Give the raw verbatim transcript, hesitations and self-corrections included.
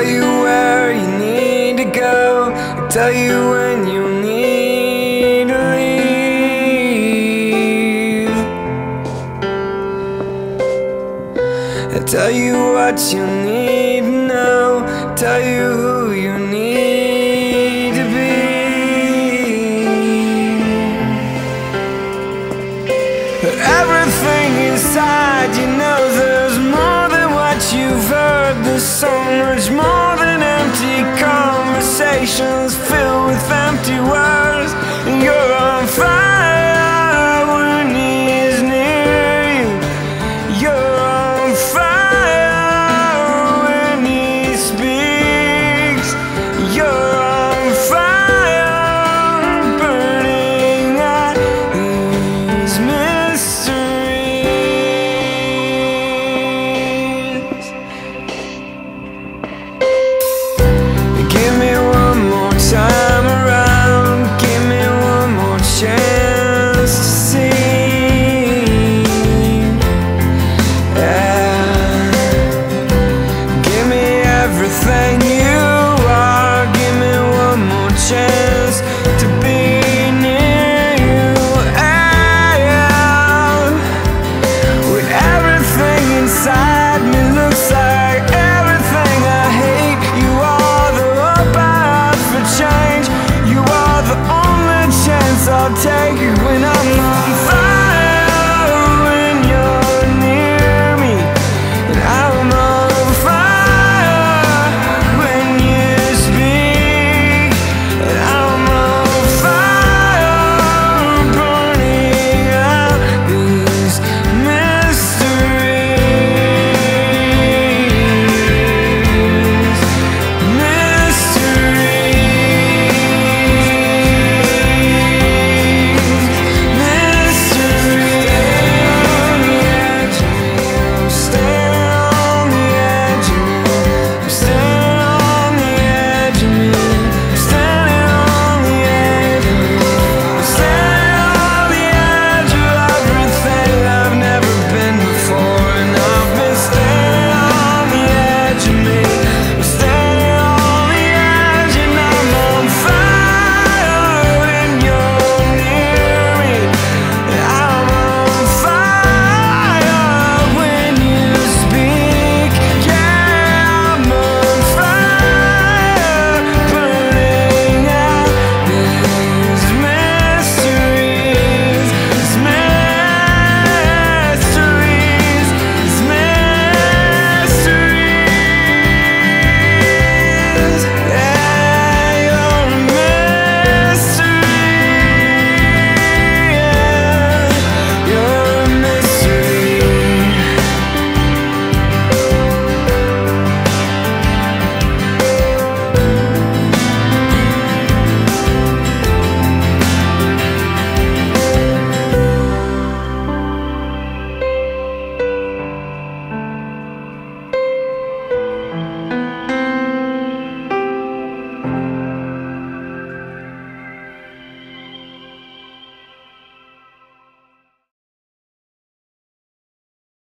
you where you need to go, I tell you when you need to leave. I tell you what you need to know, I tell you who you need to be. Everything inside you knows there's more than what you've heard. There's so much more than empty conversations filled with empty words. And you're on fire when he's near you. You're on fire when he speaks. You're on fire, burning out these mysteries. Give me one more time around, give me one more chance to see. Yeah. Give me everything you are, give me one more chance to be near you. Yeah. With everything inside me looks like everything I hate, you are the hope I have for change. You are the only chance I'll take.